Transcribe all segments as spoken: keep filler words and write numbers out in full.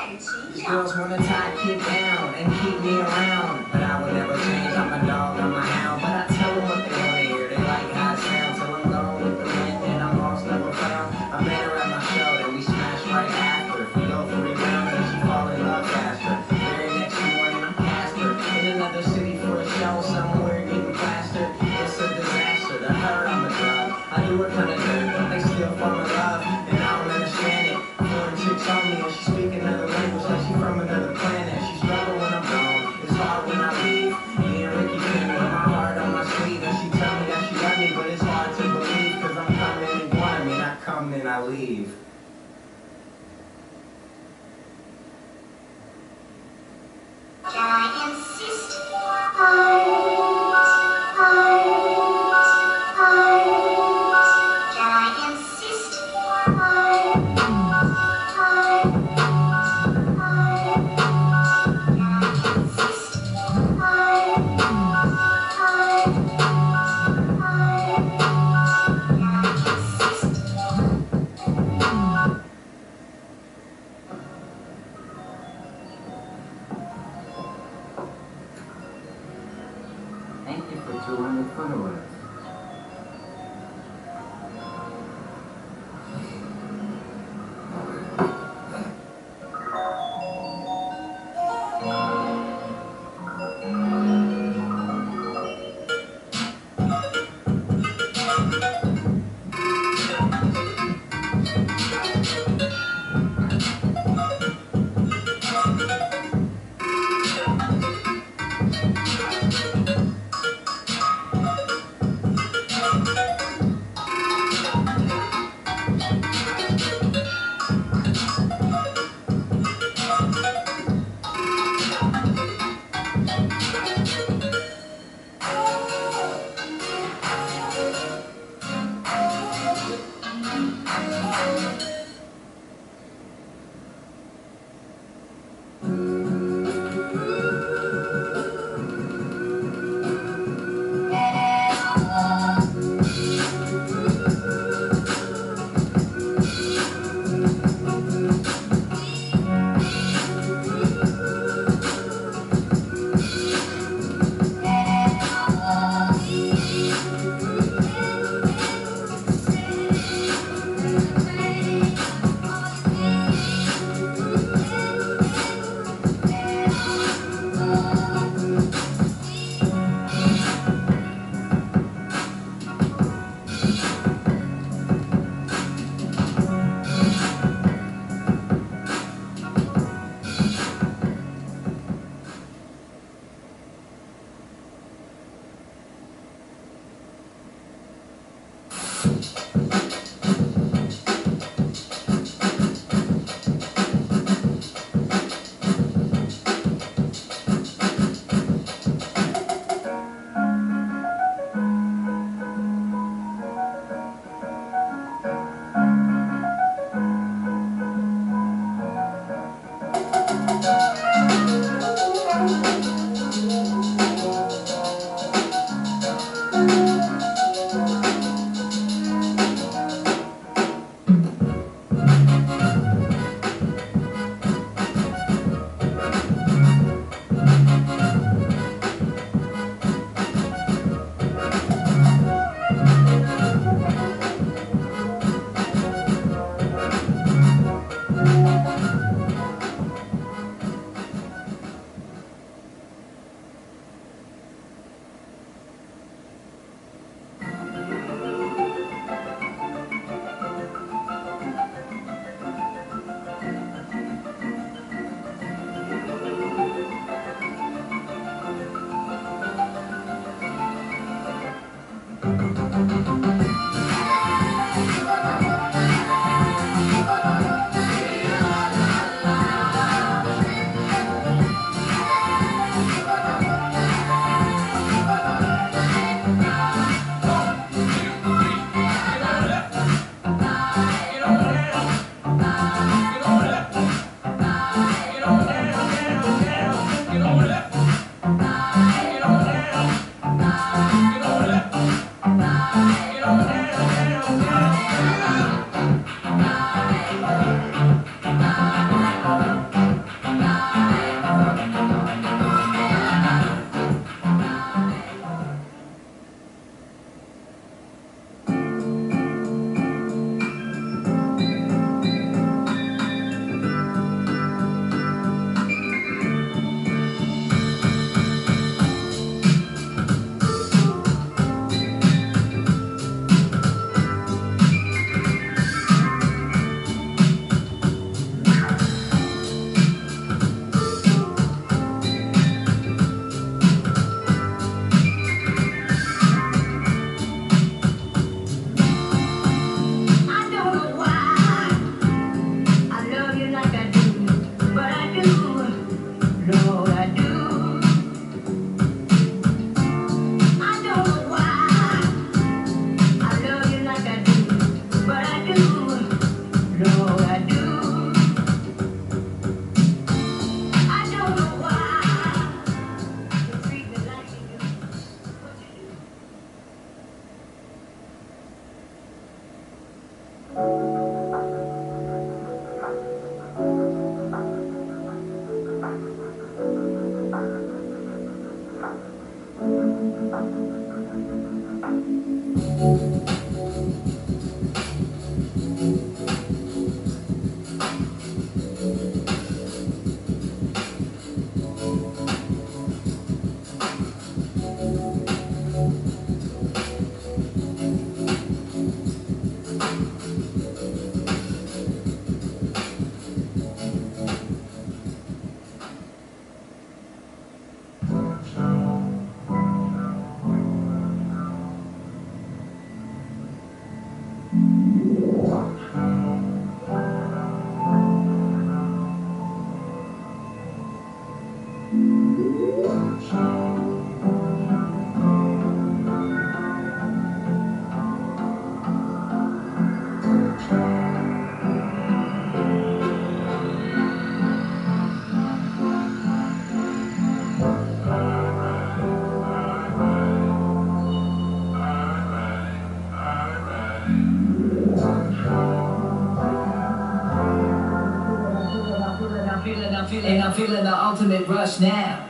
These girls wanna tie, kick down, and keep me around, but I would never change. I'm a dog, I'm a hound, but I tell them what they wanna hear. They like how it sounds, till I'm gone with the wind, and I'm lost, never found. I met her at my show, and we smashed right after. If we go three rounds, and she fall in love faster. Very next morning, I'm past her in another city for a show somewhere getting faster. It's a disaster. To her, I'm a drug. I do her kind of dirt, but they still fall in love, and I don't understand it. Foreign chicks on me, and she speak another language like she from another planet. She struggle when I'm gone. It's hard when I leave. Me and Ricky came with my heart on my sleeve, and she tell me that she love me, but it's hard to believe, cause I'm coming and going. I mean, I come and I leave. Can I insist? Heart, heart, heart. Can I insist? Heart, heart, heart. Can I insist? Heart, heart, heart. Can I insist? Thank you for two hundred followers. Bye. feeling, I'm feeling, and I'm feeling the ultimate rush now.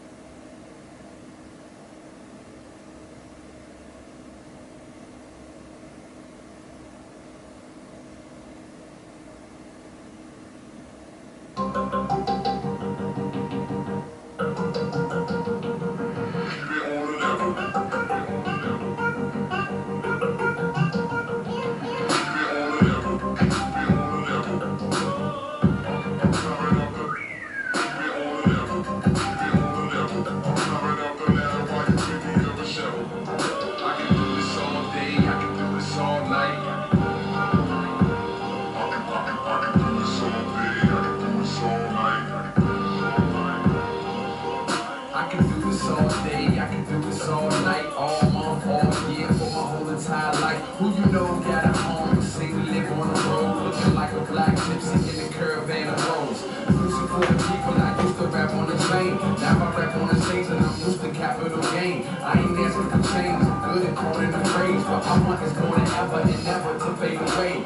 Who you know got a home, single live on the road, looking like a black gypsy in the caravan of rose. Losing for the people, I used to rap on the train. Now I rap on the stage and I'm used to capital gain. I ain't asking for change, I'm good at calling the praise. But I want is going to ever and never to fade away.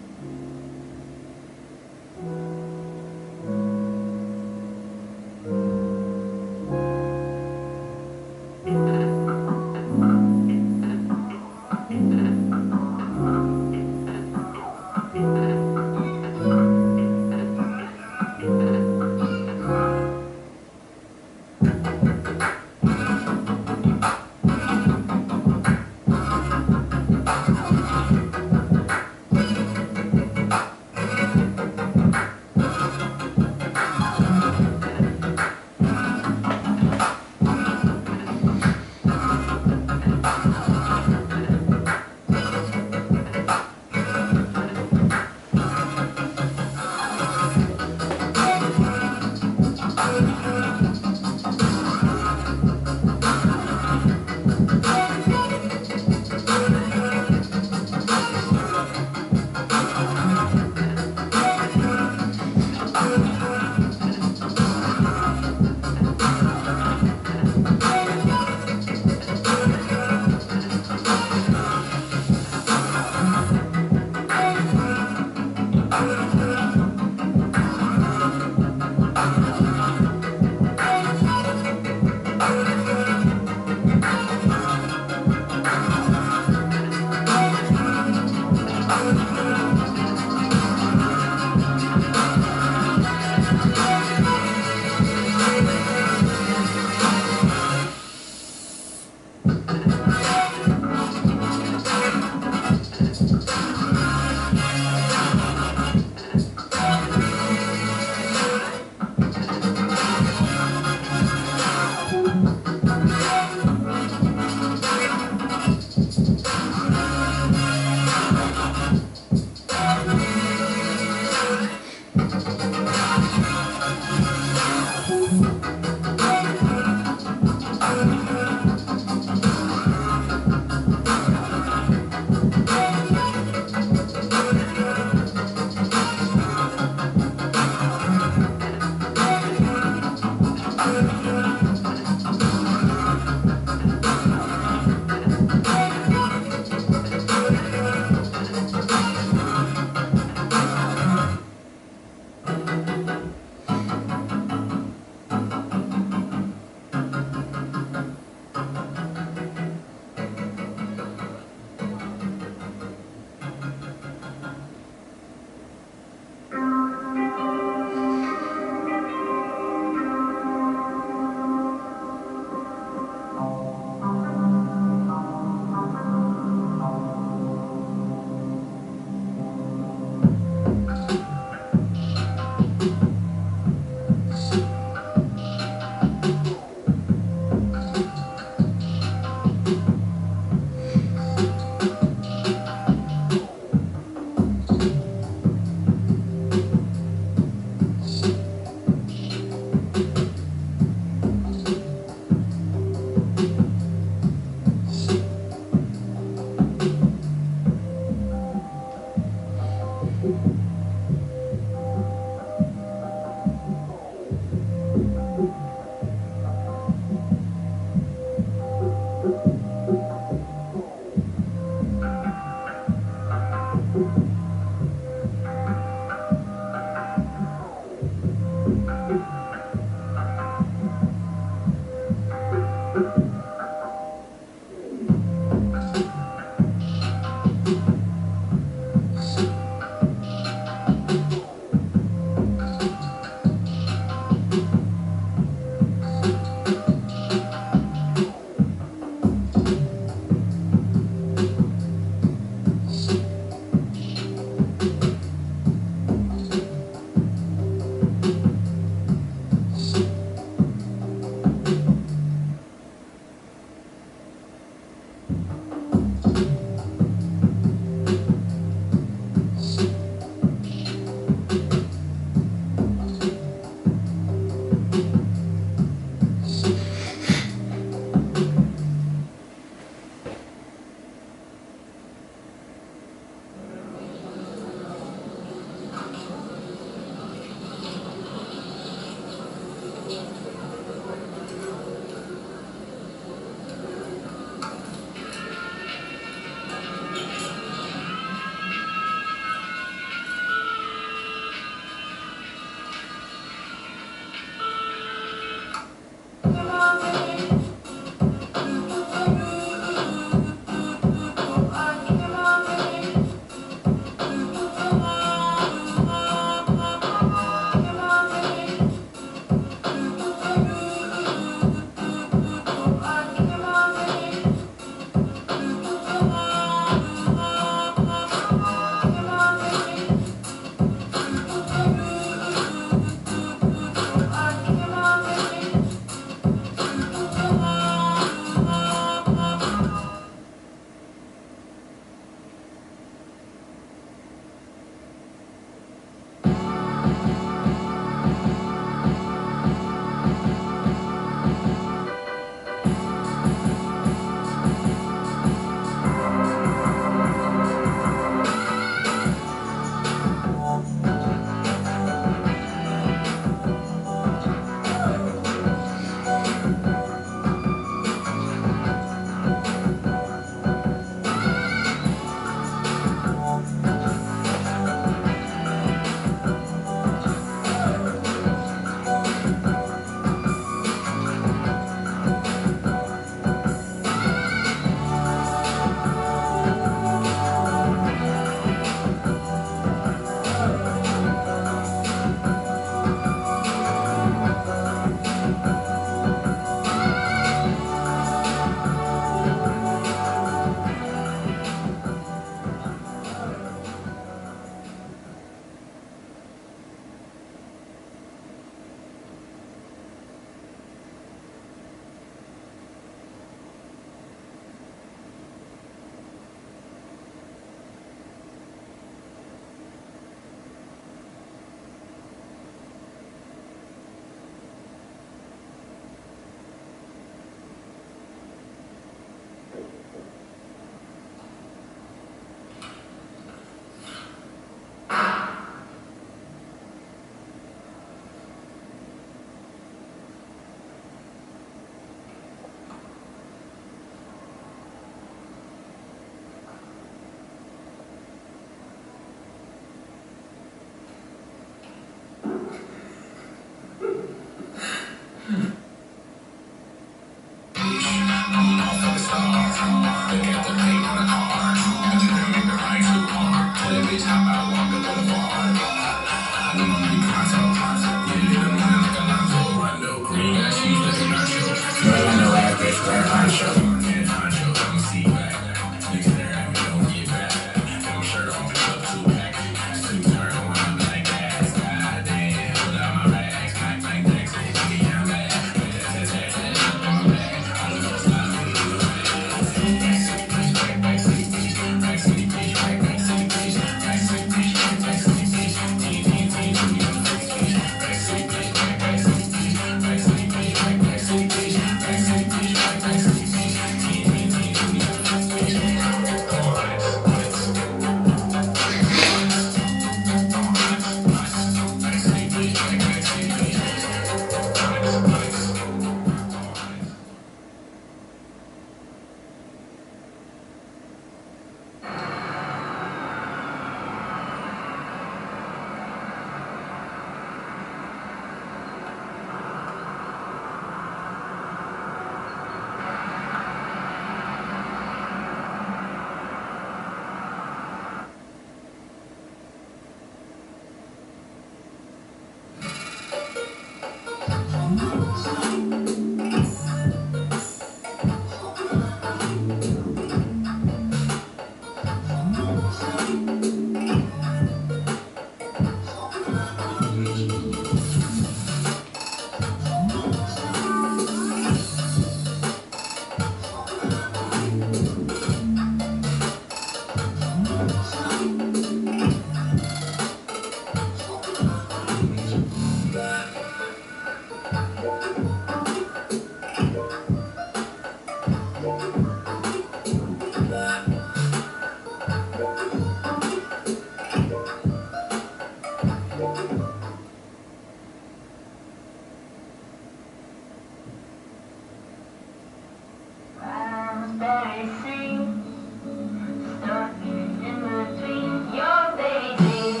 embarrassing. Stuck in between your daydreams.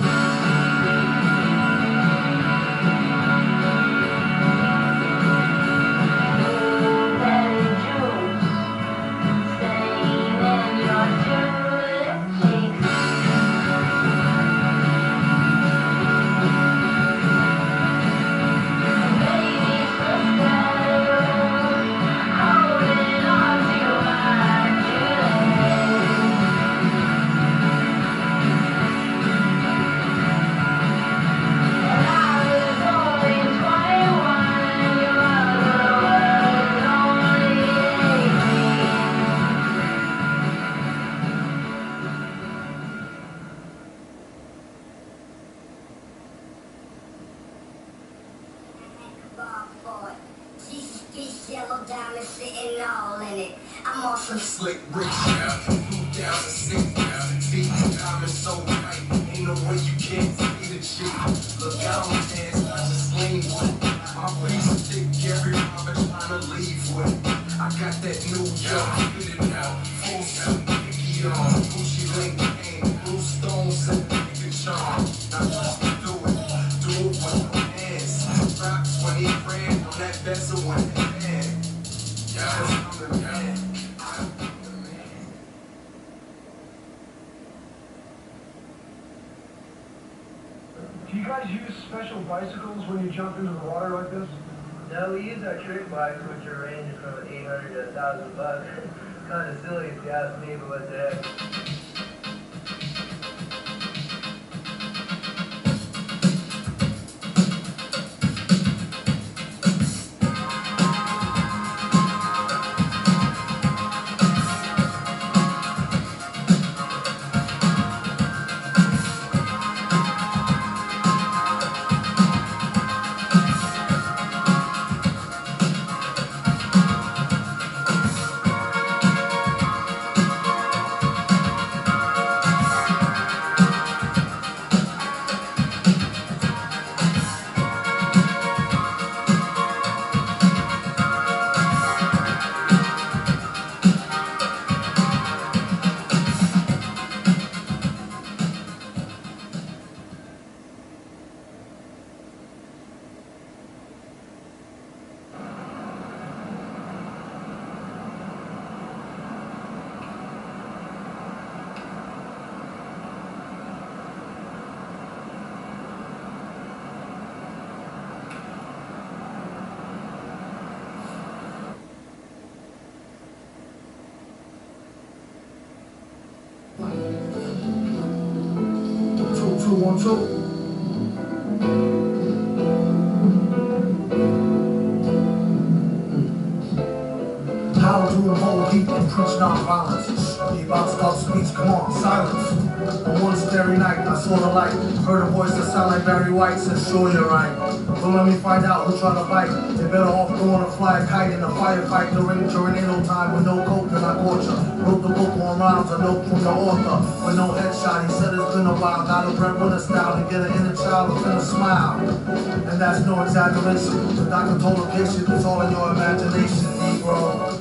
Blueberry juice staying in your tulip cheeks. Baby sister, holding on to my tulip. I was only twenty-one, your mother was only eighteen. Bar for it. Jesus, these yellow diamonds sitting all in it. I'm on some Slick rich now, move down to sink down. See the diamonds so bright, ain't no way you can't see the chick. Look, I don't dance, I just lean with it. My waist thick, every mama trying to leave with it. I got that new York fitted out, full suit, Mickey on, Gucci link cane, blue stones and nigga charm. Now just do it, do it with no hands. Rock twenty grand on that bezel when it hand. Yeah, I'm the man. Do you guys use special bicycles when you jump into the water like this? No, we use our trick bikes, which are ranging from eight hundred to a thousand bucks. Kind of silly if you ask me, but what the heck. Two, two, one, two. How do the whole heap and preach non-violence? Be about to talk speech, come on, silence. On one starry night, I saw the light. Heard a voice that sounded like Barry White, said, sure you're right. But let me find out who tried to bite. They better off going to fly a kite in a firefight during tornado time with no coke and I caught ya. Wrote the book on rhymes, a note from the author. With no headshot, he said it's been a while. Got a breadwinner style to get an inner child who's gonna smile. And that's no exaggeration. The doctor told the patient it's all in your imagination, Negro.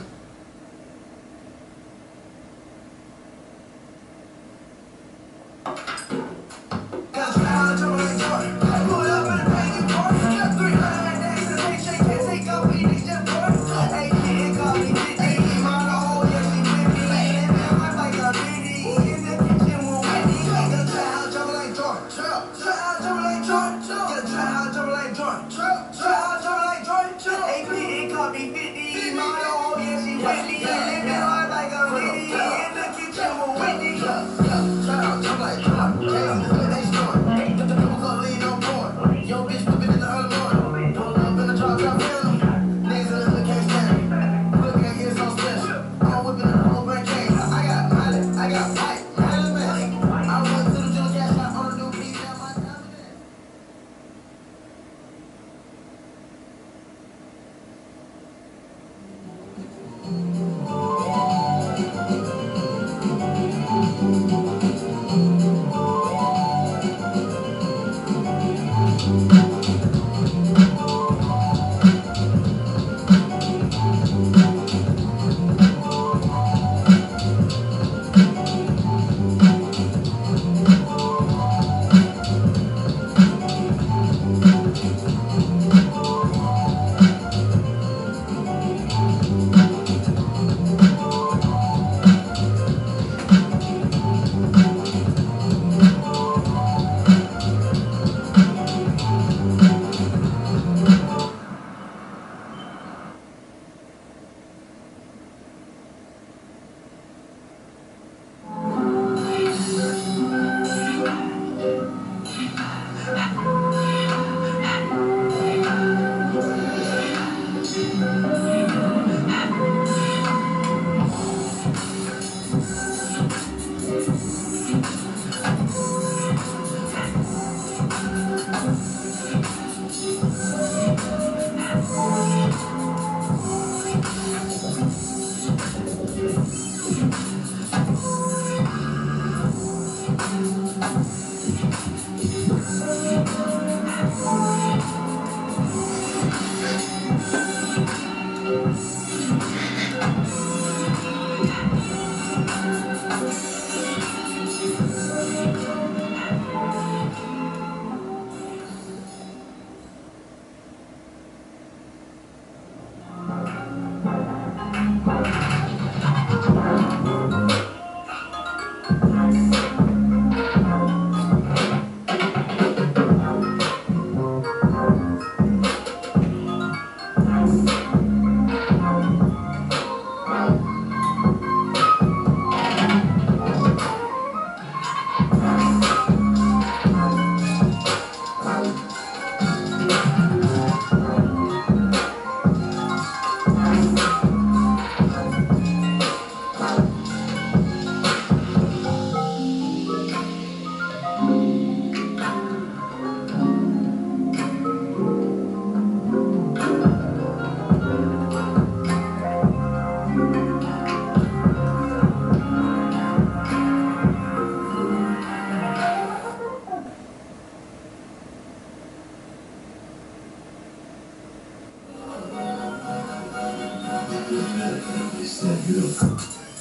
It's that beautiful.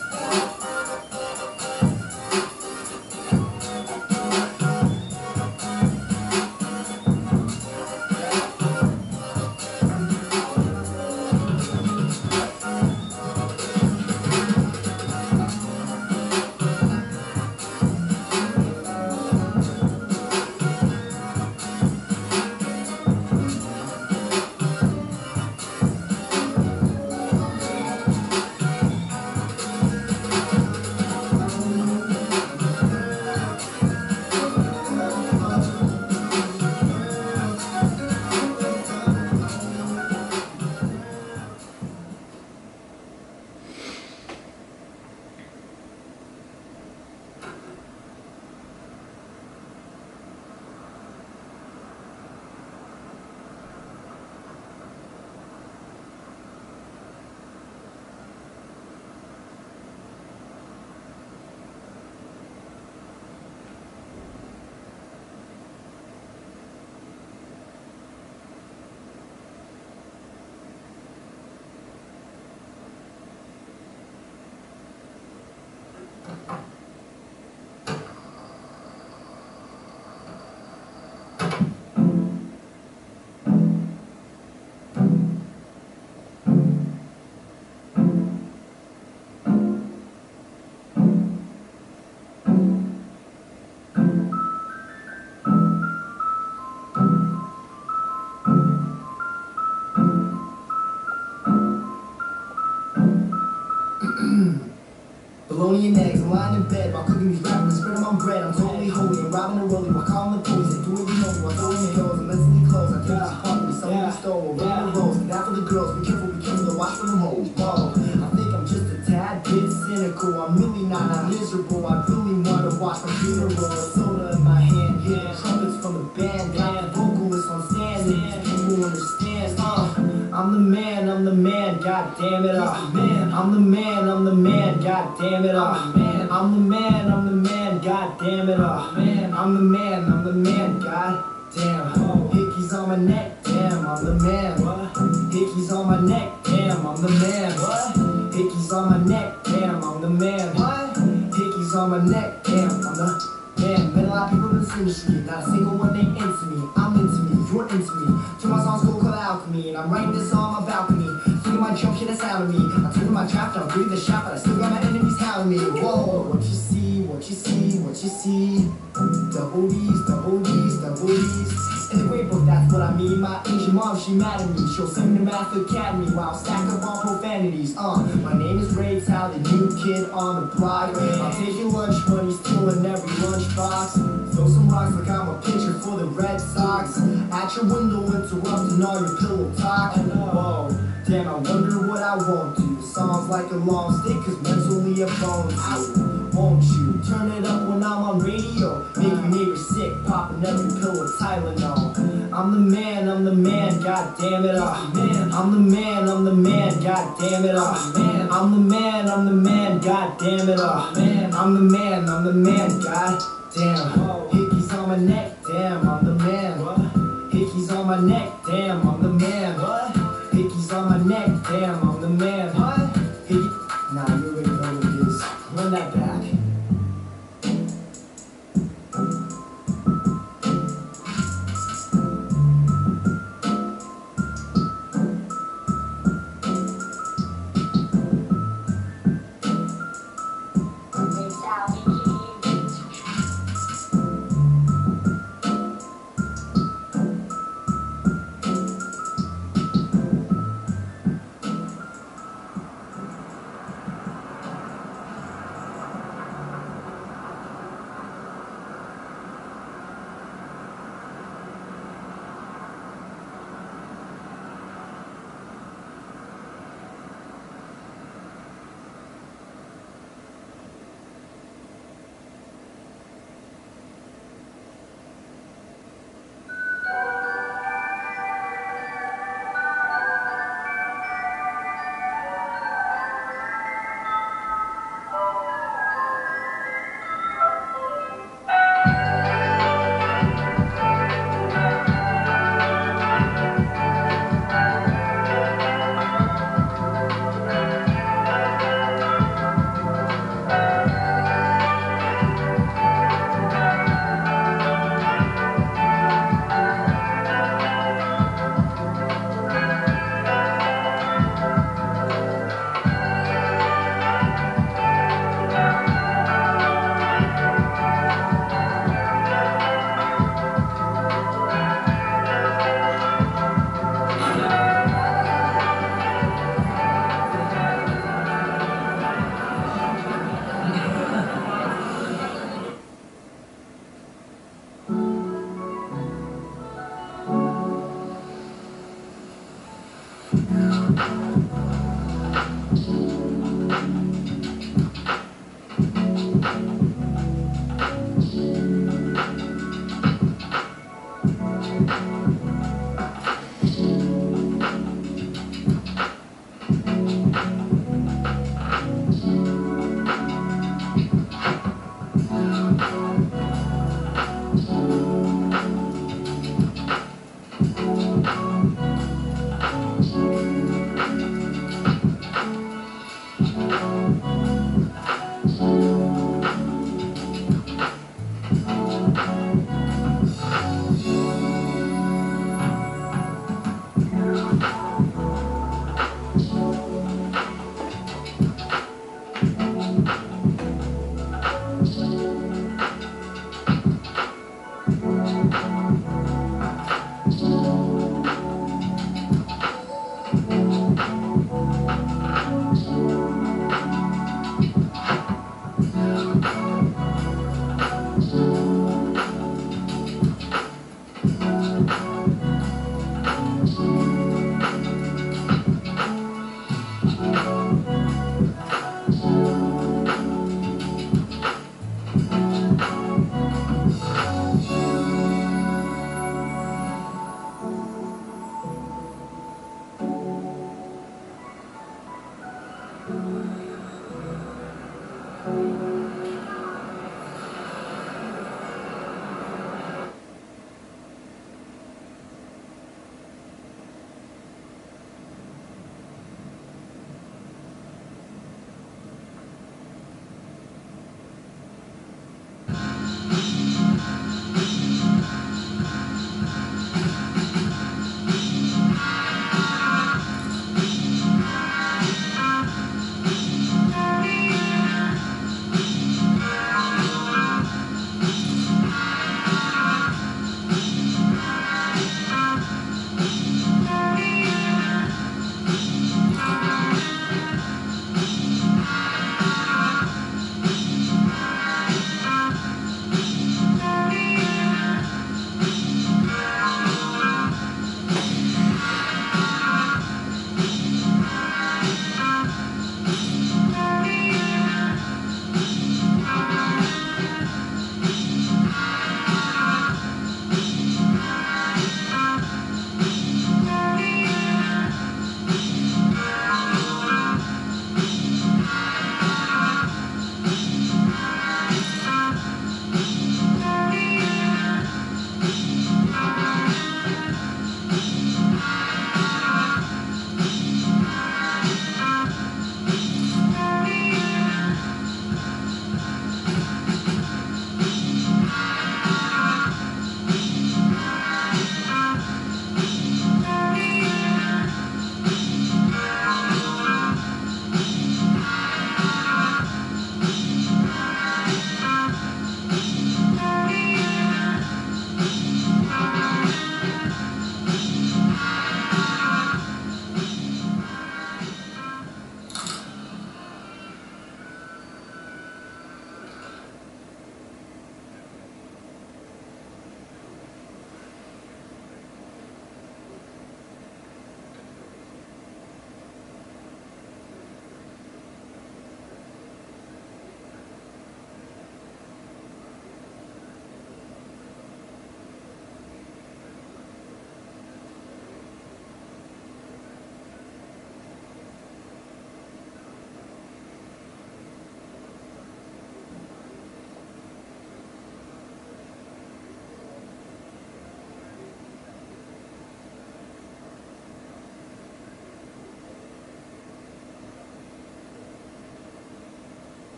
Bologna and eggs, I'm lying in bed while cooking these rappers, spreading my bread. I'm totally holy, I'm robbing and rolling while calling the police. They do what you know me while throwing the hills. I'm mentally close, I take this part with some of the stole. Rolling the rolls, get out for the girls, be careful, be careful, watch for them hoes. Whoa, I think I'm just a tad bit cynical. I'm really not, not miserable. I really want to watch my funeral. Soda in my hand, hear the trumpets from the band. Down the vocalist on standing, people understand. Uh, I'm the man, I'm the man, god damn it, uh, man. I'm the man, I'm the man, god damn it, uh, man. I'm the man, I'm the man, god damn it, uh, man. I'm the man, I'm the man, god damn. Hickeys on my neck, damn, I'm the man. What? Hickeys on my neck, damn, I'm the man. What? Hickeys on my neck, damn, I'm the man. What? Hickeys on my neck, damn, I'm the man. Met a lot of people in this industry, not a single one named into me. I'm into me, you're into me. Two my songs go called alchemy, and I'm writing this on my balcony. Thinking my jump shit that's out of me. I took my draft, I'll breathe the shot, but I still got my enemies hounding me. Whoa, what you see, what you see, what you see. Double D's, double D's, double D's. In the great book, that's what I mean. My Asian mom, she mad at me. She'll send me to Math Academy while stack up on profanities. Uh, my name is Ray Tal, the new kid on the block. I'm taking lunch money, stealing every lunchbox. Throw some rocks like I'm a pitcher for the Red Sox. At your window, interrupting all your pillow talk. Whoa, damn, I wonder what I won't do. Songs like a long stick, cause mentally a bone out. Won't you turn it up when I'm on radio? Make your neighbors sick, popping every pill of Tylenol. I'm the man, I'm the man, god damn it, uh, man. I'm the man, I'm the man, god damn it, uh, man. I'm the man, I'm the man, god damn it, uh, man. I'm the man, I'm the man, god damn. Hickeys on my neck, damn, I'm the man. What? Hickeys on my neck, damn, I'm the man. What? Hickeys on my neck, damn, I'm the man. What? Hickey, nah, you already know what it is. Run that back.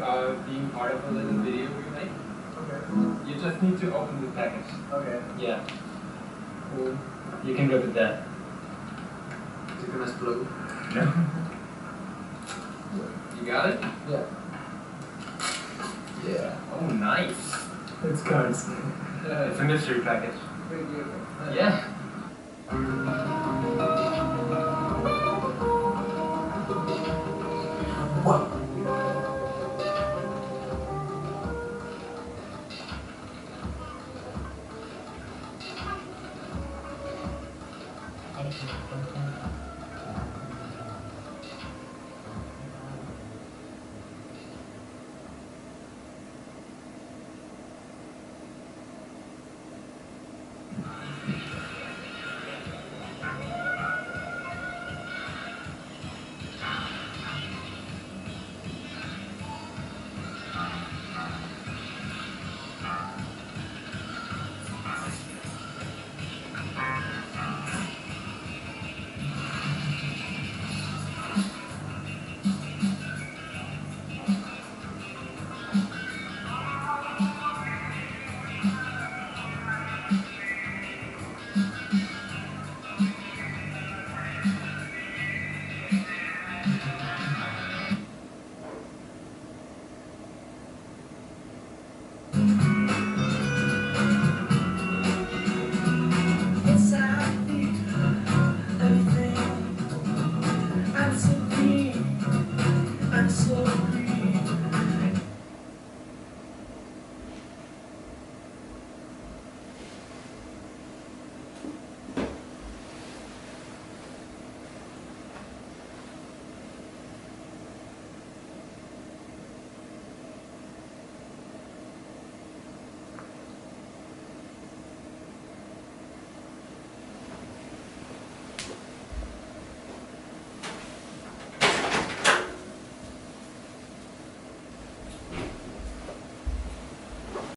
uh, being part of a little video we make. Okay. You just need to open the package. Okay. Yeah. Cool. You can go to that. Is it gonna explode? No. You got it? Yeah. Yeah. Oh, nice. It's cards. It's a mystery package. Pretty beautiful. Yeah.